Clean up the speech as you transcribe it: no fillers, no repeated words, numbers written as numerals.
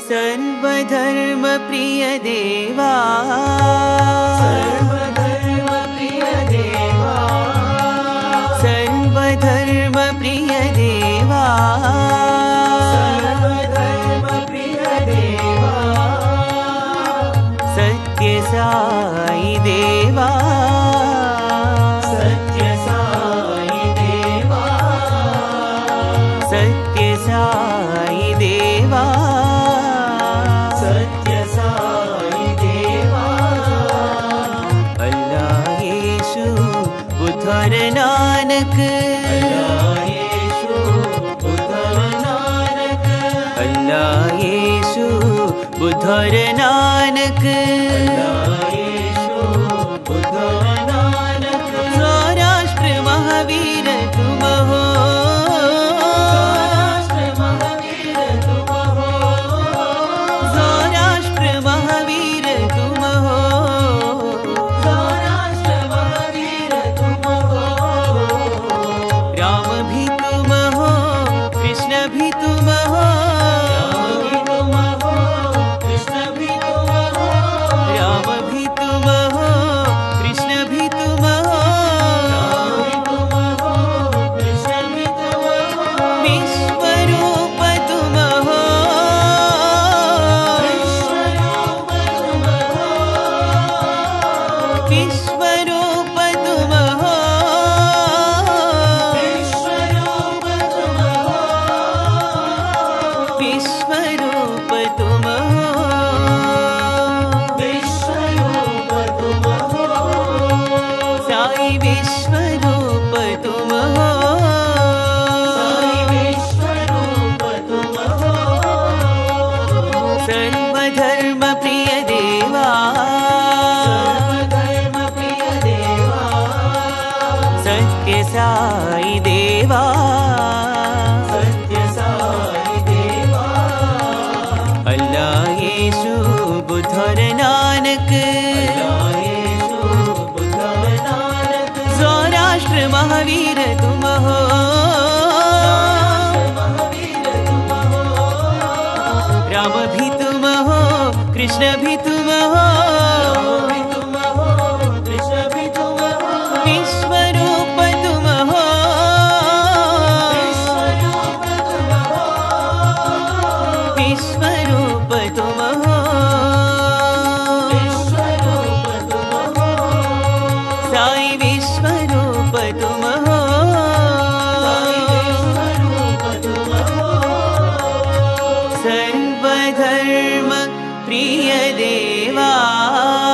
सर्वधर्म प्रिय देवा सर्वधर्म प्रिय देवा सर्वधर्म प्रिय देवा सर्वधर्म प्रिय देवा सत्य साई देवा सत्य साई देवा सत्य साई देवा सत्य साई देवा अल्लाह येशु बुद्ध और नानक अल्लाह येशु बुद्ध और नानक अल्लाह येशु बुद्ध और नानक अल्लाह येशु बुद्ध और नानक सौराष्ट्र महावीर तुम हो सौराष्ट्र महावीर तुम हो सौराष्ट्र महावीर तुम हो सौराष्ट्र महावीर तुम हो राम भी तुम हो कृष्ण भी तुम हो तुम हो कृष्ण भी तुम हो राम भी तुम हो कृष्ण भी तुम हो तुम हो कृष्ण भी तुम हो विश्वरूप तुम हो विश्वरूप तुम हो विश्वरूप तुम हो विश्वरूप तुम हो विश्वरूप तुम हो विश्वरूप तुम हो साई विश्वरूप तुम हो साई विश्वरूप तुम हो सर्वधर्म प्रिय देवा सर्वधर्म प्रिय देवा सत्य साई देवा सत्य साई देवा अल्लाह येशु बुद्ध और नानक अल्लाह येशु बुद्ध और नानक सौराष्ट्र महावीर तुम हो महावीर तुम हो राम भी तुम हो कृष्ण भी तुम हो भी तुम हो कृष्ण भी तुम हो विश्वरूप तुम हो विश्वरूप तुम हो विश्वरूप तुम हो विश्वरूप तुम हो साई विश्वरूप तुम हो साई विश्वरूप तुम हो सर्वधर्म प्रिय देवा